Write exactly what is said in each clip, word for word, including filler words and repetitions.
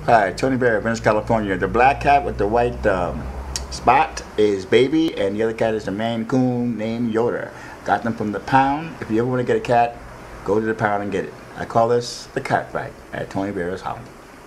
Hi, Tony Bear, Venice, California. The black cat with the white um, spot is Baby, and the other cat is the Maine Coon named Yoda. Got them from the pound. If you ever want to get a cat, go to the pound and get it. I call this the cat fight at Tony Bear's house.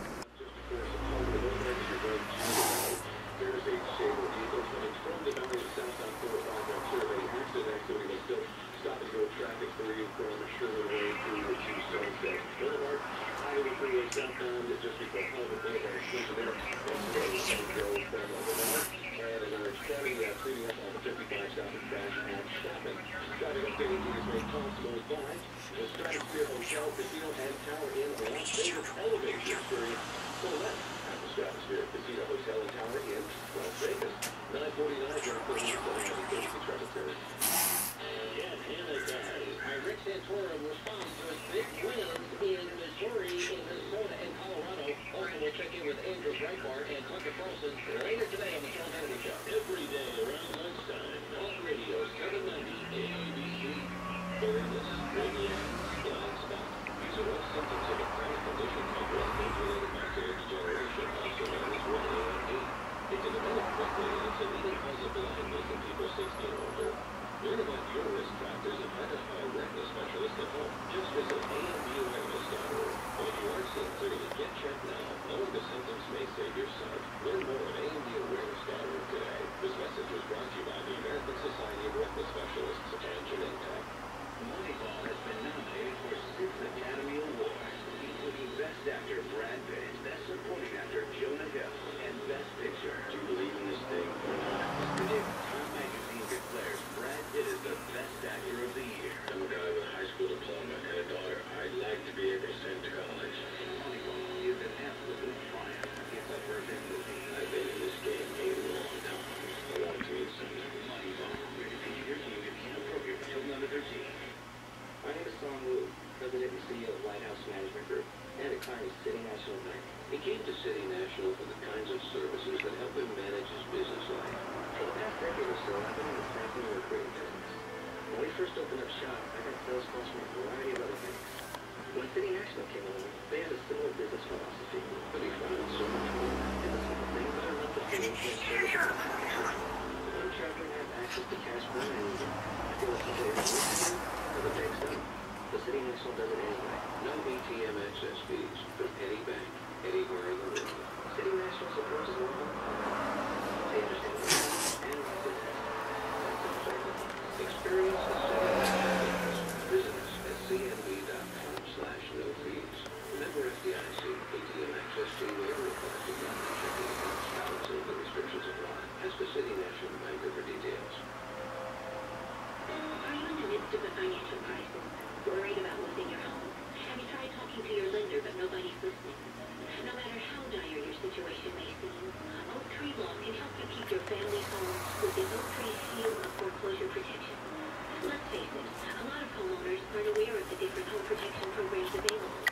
City National Bank. He came to City National for the kinds of services that help him manage his business life. For the past decade or so, I've been in the staffing and recruiting business. When we first opened up shop, I got sales calls from a variety of other things. When City National came along, they had a similar business philosophy, but we found so much more in the simple things that are not the financial services. One chapter has access to cash flow and I feel like somebody else never takes them. The City National does it anyway. No A T M access fees from any bank, anywhere in the world. City National supports us all. They understand the business and the business. That's important. Experience the City National. Visit us at c n b dot com slash no fees. Member F D I C, A T M access fee waiver required to run the checking accounts, balance, and the restrictions apply. Ask the City National Banker for details. Are you in the midst of a financial crisis? Worried about losing your home? Have you tried talking to your lender but nobody's listening? No matter how dire your situation may seem, Oak Tree Law can help you keep your family's home with the Oak Tree Shield of Foreclosure Protection. Let's face it, a lot of homeowners aren't aware of the different home protection programs available.